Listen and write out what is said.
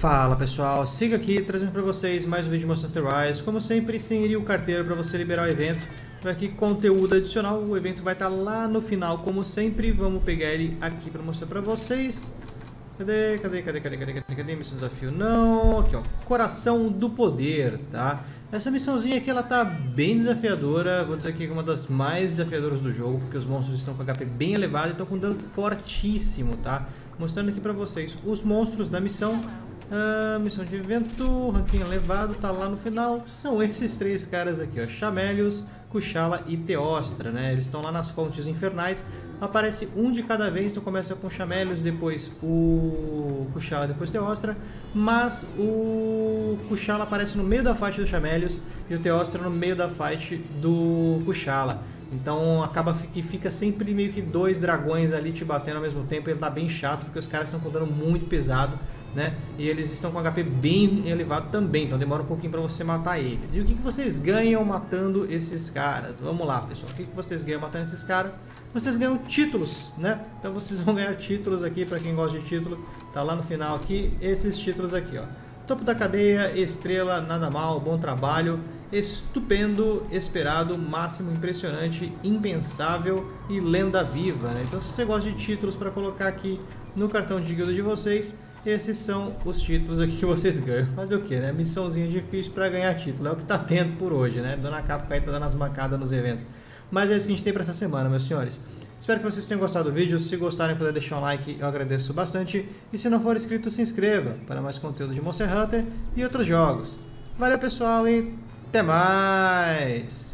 Fala pessoal, siga aqui trazendo para vocês mais um vídeo de Monster Hunter Rise. Como sempre, sem o carteiro para você liberar o evento. Aqui conteúdo adicional, o evento vai estar lá no final, como sempre. Vamos pegar ele aqui para mostrar para vocês. Cadê? Missão desafio não. Aqui ó, Coração do Poder, tá? Essa missãozinha aqui ela tá bem desafiadora. Vou dizer aqui que é uma das mais desafiadoras do jogo, porque os monstros estão com HP bem elevado e estão com dano fortíssimo, tá? Mostrando aqui para vocês os monstros da missão. Missão de evento, ranking elevado, tá lá no final. São esses três caras aqui, ó, Chamelios, Kushala e Teostra, né? Eles estão lá nas fontes infernais. Aparece um de cada vez, então começa com Chamelios, depois o Kushala, depois Teostra. Mas o Kushala aparece no meio da fight do Chamelios e o Teostra no meio da fight do Kushala. Então acaba que fica sempre meio que dois dragões ali te batendo ao mesmo tempo. Ele tá bem chato porque os caras estão com dano muito pesado, né? E eles estão com HP bem elevado também, então demora um pouquinho para você matar eles. E o que vocês ganham matando esses caras? Vamos lá, pessoal. O que vocês ganham matando esses caras? Vocês ganham títulos, né? Então vocês vão ganhar títulos aqui, para quem gosta de título. Tá lá no final aqui, esses títulos aqui, ó. Topo da cadeia, estrela, nada mal, bom trabalho, estupendo, esperado, máximo, impressionante, impensável e lenda viva, né? Então se você gosta de títulos para colocar aqui no cartão de guilda de vocês, esses são os títulos aqui que vocês ganham. Fazer o que, né? Missãozinha difícil para ganhar título. É o que tá tendo por hoje, né? Dona Capcom tá dando as mancadas nos eventos. Mas é isso que a gente tem para essa semana, meus senhores. Espero que vocês tenham gostado do vídeo. Se gostarem, puder deixar um like, eu agradeço bastante. E se não for inscrito, se inscreva para mais conteúdo de Monster Hunter e outros jogos. Valeu, pessoal, e até mais!